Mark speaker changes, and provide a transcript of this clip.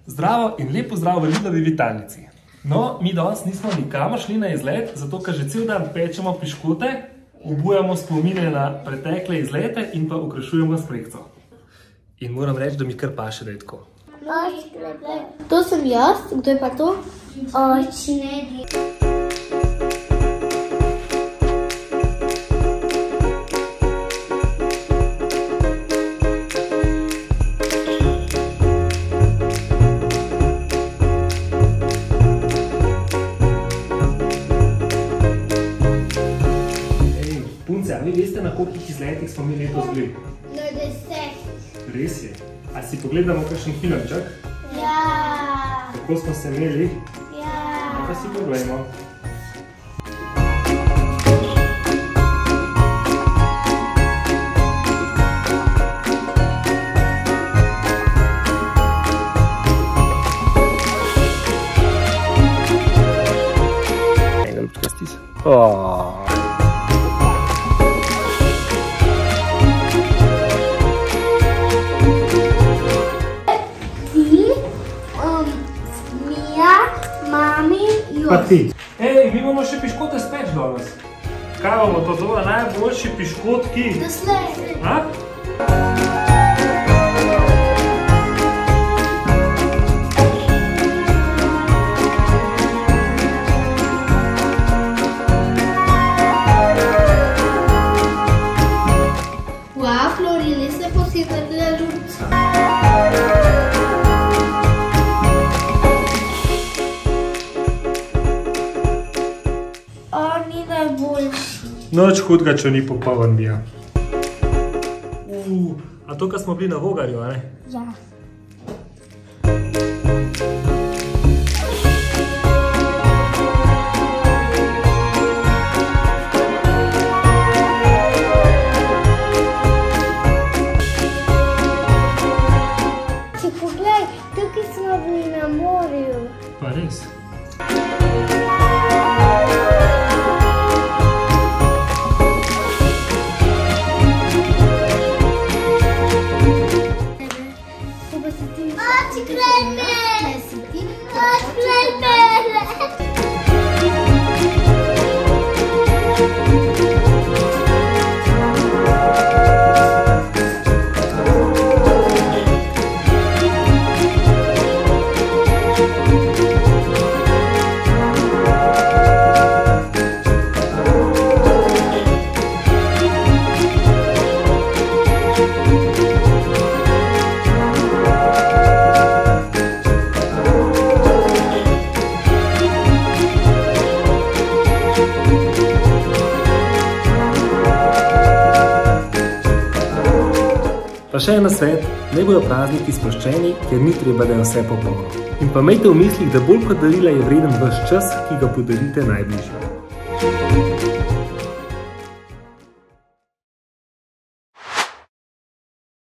Speaker 1: Zdravo in lepo zdrav v Lidlovi vitalnici. No, mi danes nismo nikamor šli na izlet, zato ker že cel dan pečemo piškote, obujamo spomine na pretekle izlete in pa okrašujemo s prekco. In moram reči, da mi kar paše, da je tako.
Speaker 2: To sem jaz, kdo je pa to?
Speaker 3: Očne.
Speaker 1: Punce, a vi veste, na kolikih izletih smo mi letos bili?
Speaker 3: Na 10.
Speaker 1: Res je. A si pogledamo kakšen filmček?
Speaker 3: Ja.
Speaker 1: Kako smo se imeli?
Speaker 3: Ja.
Speaker 1: Pa si pogledamo. Ega ljubčka stis. Pa ti. Ej, mi bomo še piškote speč danes. Kaj bomo to dobro? Najboljši piškotki.
Speaker 3: Doslej.
Speaker 1: A?
Speaker 3: Florile se posebej dla ljubca. Oni najboljši.
Speaker 1: Noč hudga, če ni popoln bija. A to, kad smo bili na Vogarju, a ne?
Speaker 3: Ja. Če poglej, tukaj smo bili na morju.
Speaker 1: Pa res. Pa še en nasvet, naj bojo prazniki sproščeni, ker ni treba, da je vse popolno. In pa imejte v mislih, da bolj kot darila je vreden vaš čas, ki ga podarite najbližjim.